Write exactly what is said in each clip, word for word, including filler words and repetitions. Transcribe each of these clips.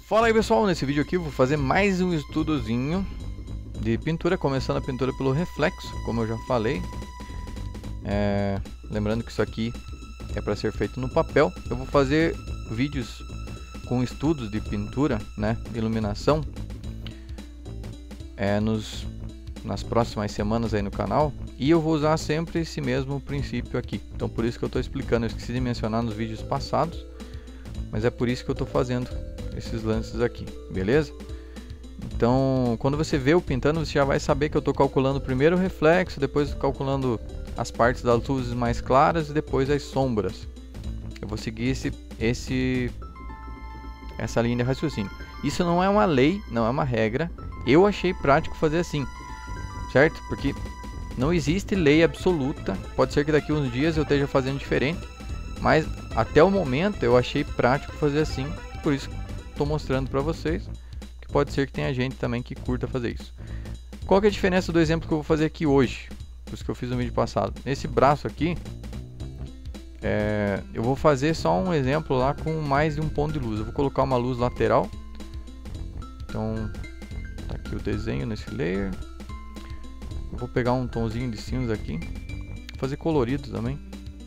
Fala aí pessoal, nesse vídeo aqui eu vou fazer mais um estudozinho de pintura, começando a pintura pelo reflexo, como eu já falei. É, lembrando que isso aqui é para ser feito no papel. Eu vou fazer vídeos com estudos de pintura, né, iluminação, é, nos, nas próximas semanas aí no canal. E eu vou usar sempre esse mesmo princípio aqui. Então por isso que eu estou explicando, eu esqueci de mencionar nos vídeos passados, mas é por isso que eu estou fazendo esses lances aqui, beleza? Então, quando você vê eu pintando, você já vai saber que eu estou calculando primeiro o reflexo, depois calculando as partes das luzes mais claras e depois as sombras. Eu vou seguir esse, esse, essa linha de raciocínio. Isso não é uma lei, não é uma regra. Eu achei prático fazer assim, certo? Porque não existe lei absoluta. Pode ser que daqui uns dias eu esteja fazendo diferente, mas até o momento eu achei prático fazer assim, por isso estou mostrando para vocês, que pode ser que tenha gente também que curta fazer isso. Qual que é a diferença do exemplo que eu vou fazer aqui hoje? Por isso que eu fiz no vídeo passado. Nesse braço aqui, é, eu vou fazer só um exemplo lá com mais de um ponto de luz. Eu vou colocar uma luz lateral. Então, tá aqui o desenho nesse layer. Eu vou pegar um tomzinho de cinza aqui. Vou fazer colorido também.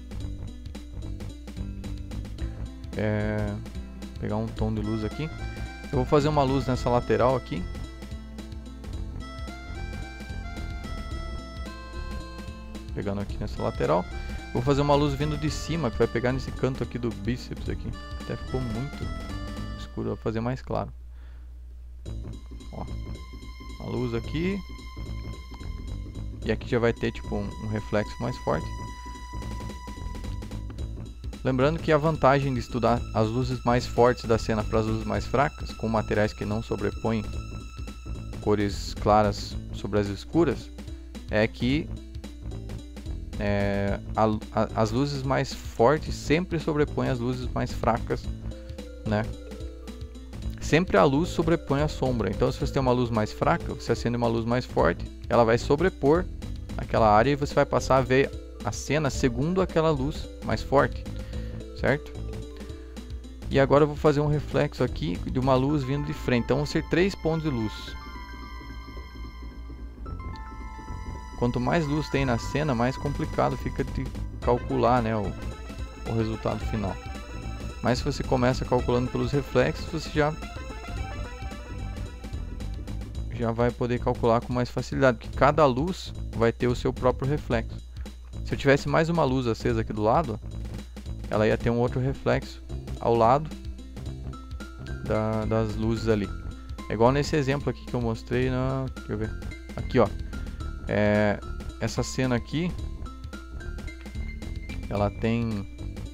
É... pegar um tom de luz aqui. Eu vou fazer uma luz nessa lateral aqui. Pegando aqui nessa lateral. Vou fazer uma luz vindo de cima, que vai pegar nesse canto aqui do bíceps aqui. Até ficou muito escuro, vou fazer mais claro. Ó, uma luz aqui. E aqui já vai ter tipo um, um reflexo mais forte. Lembrando que a vantagem de estudar as luzes mais fortes da cena para as luzes mais fracas, com materiais que não sobrepõem cores claras sobre as escuras, é que é, a, a, as luzes mais fortes sempre sobrepõem as luzes mais fracas, né? Sempre a luz sobrepõe a sombra. Então, se você tem uma luz mais fraca, você acende uma luz mais forte, ela vai sobrepor aquela área e você vai passar a ver a cena segundo aquela luz mais forte. Certo? E agora eu vou fazer um reflexo aqui de uma luz vindo de frente. Então vão ser três pontos de luz. Quanto mais luz tem na cena, mais complicado fica de calcular, né, o, o resultado final. Mas se você começa calculando pelos reflexos, você já já vai poder calcular com mais facilidade, porque cada luz vai ter o seu próprio reflexo. Se eu tivesse mais uma luz acesa aqui do lado, ela ia ter um outro reflexo ao lado da, das luzes ali. É igual nesse exemplo aqui que eu mostrei na... Deixa eu ver. Aqui, ó. É, essa cena aqui, ela tem...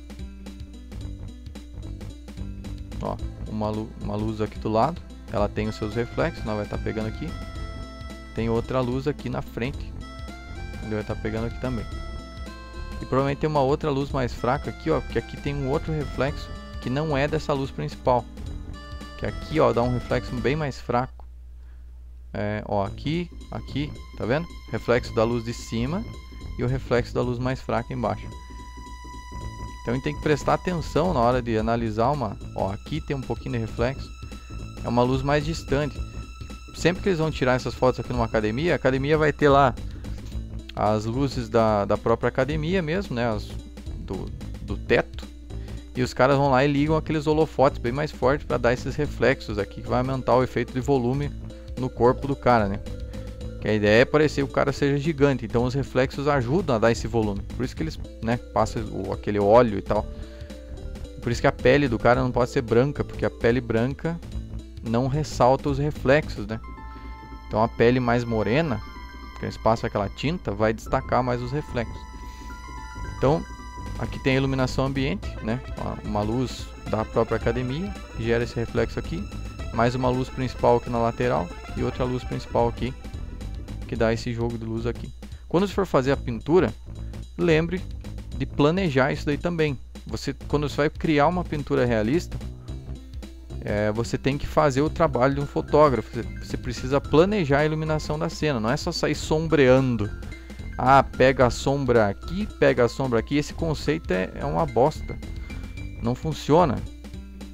Ó, uma, lu uma luz aqui do lado. Ela tem os seus reflexos, não vai estar pegando aqui. Tem outra luz aqui na frente. Ele vai estar pegando aqui também. E provavelmente tem uma outra luz mais fraca aqui, ó, porque aqui tem um outro reflexo que não é dessa luz principal. Que aqui, ó, dá um reflexo bem mais fraco. É, ó, aqui, aqui, tá vendo? Reflexo da luz de cima e o reflexo da luz mais fraca embaixo. Então a gente tem que prestar atenção na hora de analisar uma... Ó, aqui tem um pouquinho de reflexo. É uma luz mais distante. Sempre que eles vão tirar essas fotos aqui numa academia, a academia vai ter lá as luzes da, da própria academia mesmo, né, as, do, do teto, e os caras vão lá e ligam aqueles holofotes bem mais fortes para dar esses reflexos aqui, que vai aumentar o efeito de volume no corpo do cara, né, que a ideia é parecer que o cara seja gigante, então os reflexos ajudam a dar esse volume, por isso que eles, né, passam o, aquele óleo e tal, por isso que a pele do cara não pode ser branca, porque a pele branca não ressalta os reflexos, né, então a pele mais morena, que eles passam aquela tinta, vai destacar mais os reflexos. Então, aqui tem a iluminação ambiente, né? Uma luz da própria academia, que gera esse reflexo aqui. Mais uma luz principal aqui na lateral e outra luz principal aqui, que dá esse jogo de luz aqui. Quando você for fazer a pintura, lembre de planejar isso daí também. Você, quando você vai criar uma pintura realista, É, você tem que fazer o trabalho de um fotógrafo. Você, você precisa planejar a iluminação da cena. Não é só sair sombreando. Ah, pega a sombra aqui, pega a sombra aqui. Esse conceito é, é uma bosta. Não funciona.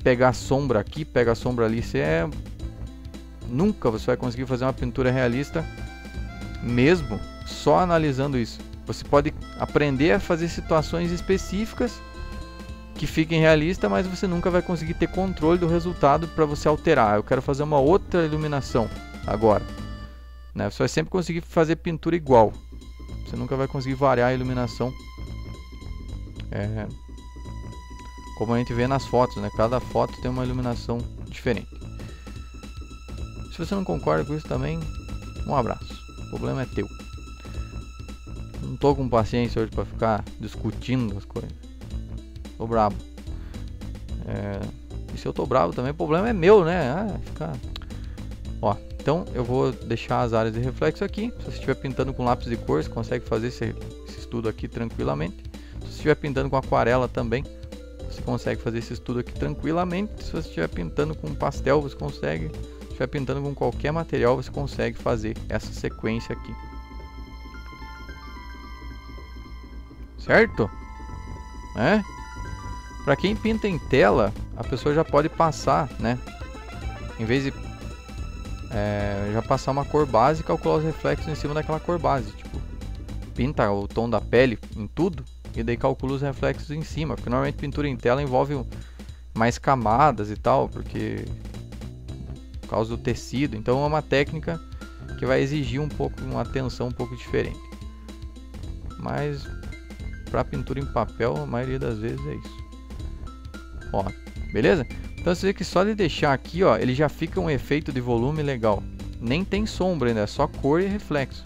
pegar sombra aqui, pega sombra ali, você é... nunca você vai conseguir fazer uma pintura realista mesmo só analisando isso. Você pode aprender a fazer situações específicas que fiquem realistas, mas você nunca vai conseguir ter controle do resultado para você alterar. Eu quero fazer uma outra iluminação agora, né? Você vai sempre conseguir fazer pintura igual. Você nunca vai conseguir variar a iluminação. É... como a gente vê nas fotos, né? Cada foto tem uma iluminação diferente. Se você não concorda com isso também, um abraço. O problema é teu. Não tô com paciência hoje para ficar discutindo as coisas. Tô bravo. É... E se eu tô bravo também, o problema é meu, né? Ah, ficar... Ó, então eu vou deixar as áreas de reflexo aqui. Se você estiver pintando com lápis de cor, você consegue fazer esse, esse estudo aqui tranquilamente. Se você estiver pintando com aquarela também, você consegue fazer esse estudo aqui tranquilamente. Se você estiver pintando com pastel, você consegue. Se estiver pintando com qualquer material, você consegue fazer essa sequência aqui. Certo? É? Para quem pinta em tela, a pessoa já pode passar, né? Em vez de é, já passar uma cor base e calcular os reflexos em cima daquela cor base. Tipo, pinta o tom da pele em tudo e daí calcula os reflexos em cima. Porque normalmente pintura em tela envolve mais camadas e tal, porque por causa do tecido. Então é uma técnica que vai exigir um pouco, uma atenção um pouco diferente. Mas para pintura em papel, a maioria das vezes é isso. Ó, beleza? Então você vê que só de deixar aqui, ó, ele já fica um efeito de volume legal. Nem tem sombra ainda, é só cor e reflexo.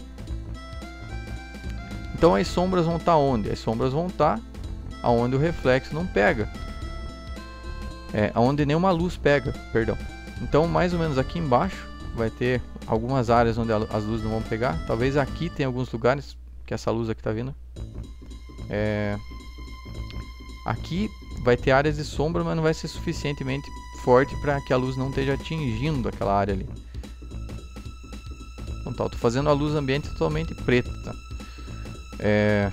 Então as sombras vão estar onde? As sombras vão estar aonde o reflexo não pega. É, aonde nenhuma luz pega, perdão. Então mais ou menos aqui embaixo vai ter algumas áreas onde as luzes não vão pegar. Talvez aqui tem alguns lugares que essa luz aqui tá vindo. É... Aqui vai ter áreas de sombra, mas não vai ser suficientemente forte para que a luz não esteja atingindo aquela área ali. Então tá, eu tô fazendo a luz ambiente totalmente preta, tá? É...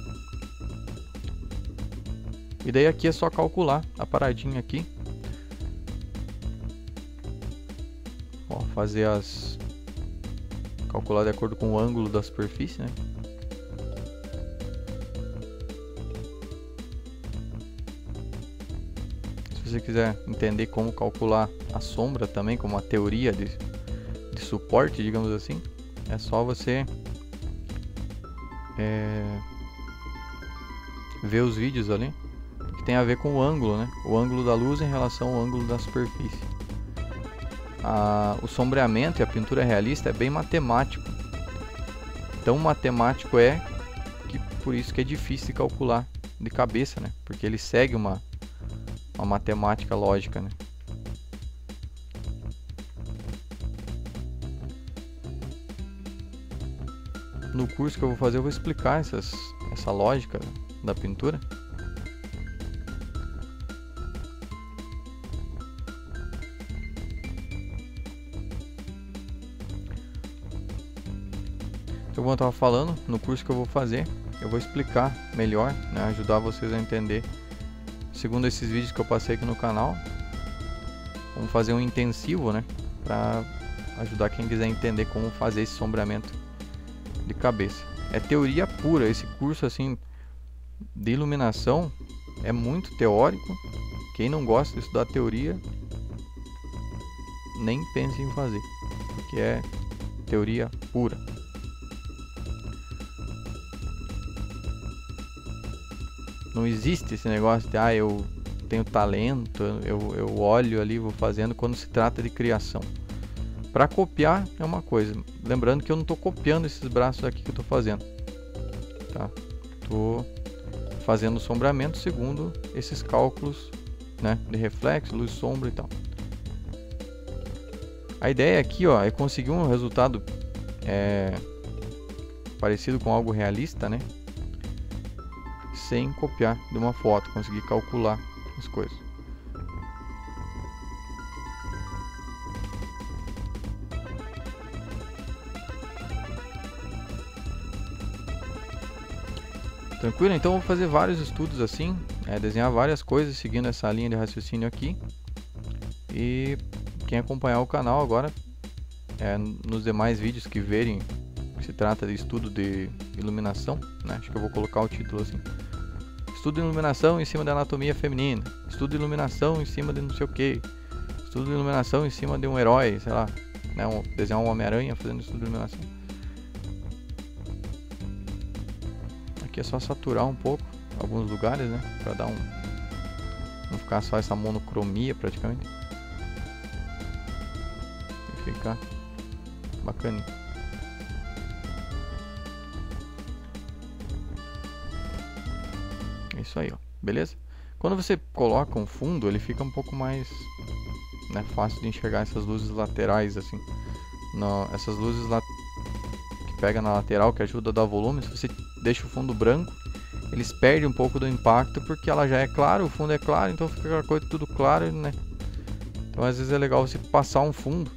E daí aqui é só calcular a paradinha aqui. Ó, fazer as... calcular de acordo com o ângulo da superfície, né? Se você quiser entender como calcular a sombra também, como uma teoria de, de suporte, digamos assim, é só você é, ver os vídeos ali, que tem a ver com o ângulo, né? O ângulo da luz em relação ao ângulo da superfície. A, o sombreamento e a pintura realista é bem matemático. Tão matemático é que por isso que é difícil de calcular de cabeça, né? Porque ele segue uma uma matemática lógica, né? No curso que eu vou fazer eu vou explicar essas, essa lógica da pintura. Então, como eu estava falando, no curso que eu vou fazer eu vou explicar melhor, né? Ajudar vocês a entender. Segundo esses vídeos que eu passei aqui no canal, vamos fazer um intensivo, né, para ajudar quem quiser entender como fazer esse sombreamento de cabeça. É teoria pura, esse curso assim de iluminação é muito teórico. Quem não gosta de estudar teoria, nem pense em fazer, porque é teoria pura. Não existe esse negócio de, ah, eu tenho talento, eu, eu olho ali, vou fazendo, quando se trata de criação. Para copiar é uma coisa. Lembrando que eu não estou copiando esses braços aqui que eu estou fazendo. Tá? Estou fazendo sombreamento segundo esses cálculos, né, de reflexo, luz, sombra e tal. A ideia aqui, ó, é conseguir um resultado é, parecido com algo realista, né? Sem copiar de uma foto, conseguir calcular as coisas. Tranquilo? Então eu vou fazer vários estudos assim, é, desenhar várias coisas seguindo essa linha de raciocínio aqui. E quem acompanhar o canal agora, é, nos demais vídeos que verem, que se trata de estudo de iluminação, né? Acho que eu vou colocar o título assim: estudo de iluminação em cima da anatomia feminina, estudo de iluminação em cima de não sei o que, estudo de iluminação em cima de um herói, sei lá, né? Um, desenhar um Homem-Aranha fazendo estudo de iluminação. Aqui é só saturar um pouco alguns lugares, né? Pra dar um... não ficar só essa monocromia praticamente. E ficar bacaninha. É isso aí, ó. Beleza? Quando você coloca um fundo, ele fica um pouco mais, né, fácil de enxergar essas luzes laterais, assim. No, essas luzes lá que pega na lateral, que ajuda a dar volume. Se você deixa o fundo branco, eles perdem um pouco do impacto, porque ela já é clara, o fundo é claro, então fica aquela coisa tudo claro, né? Então às vezes é legal você passar um fundo,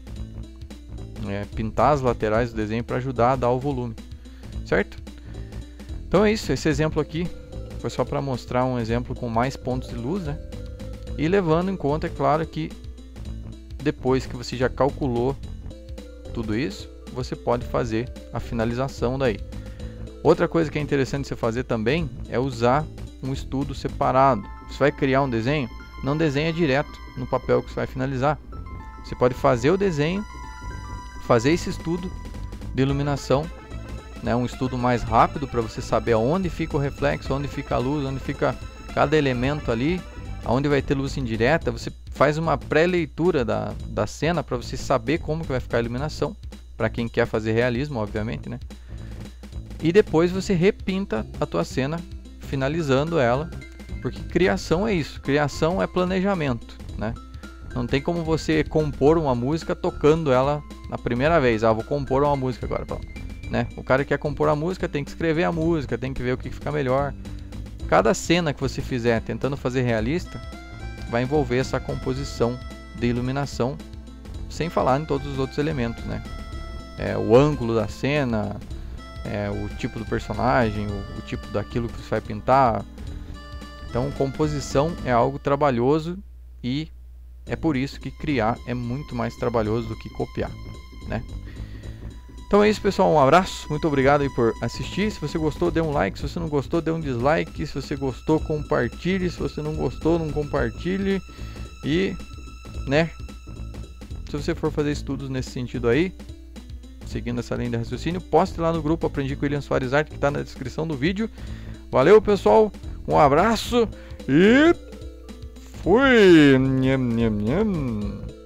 é, pintar as laterais do desenho para ajudar a dar o volume, certo? Então é isso, esse exemplo aqui foi só para mostrar um exemplo com mais pontos de luz, né? E levando em conta, é claro, que depois que você já calculou tudo isso, você pode fazer a finalização daí. Outra coisa que é interessante você fazer também é usar um estudo separado. Você vai criar um desenho, não desenha direto no papel que você vai finalizar. Você pode fazer o desenho, fazer esse estudo de iluminação, né, um estudo mais rápido para você saber aonde fica o reflexo, onde fica a luz, onde fica cada elemento ali, aonde vai ter luz indireta. Você faz uma pré-leitura da, da cena para você saber como que vai ficar a iluminação, para quem quer fazer realismo, obviamente, né? E depois você repinta a tua cena, finalizando ela, porque criação é isso, criação é planejamento, né? Não tem como você compor uma música tocando ela na primeira vez. Ah, vou compor uma música agora, né? O cara que quer compor a música tem que escrever a música, tem que ver o que fica melhor. Cada cena que você fizer tentando fazer realista vai envolver essa composição de iluminação, sem falar em todos os outros elementos, né? É, o ângulo da cena, é, o tipo do personagem, o, o tipo daquilo que você vai pintar. Então, composição é algo trabalhoso e é por isso que criar é muito mais trabalhoso do que copiar, né? Então é isso, pessoal, um abraço, muito obrigado aí por assistir. Se você gostou, dê um like; se você não gostou, dê um dislike; se você gostou, compartilhe; se você não gostou, não compartilhe. E, né, se você for fazer estudos nesse sentido aí, seguindo essa linha de raciocínio, poste lá no grupo Aprendi com William Soares Arte, que está na descrição do vídeo. Valeu, pessoal, um abraço e fui! Nham, nham, nham.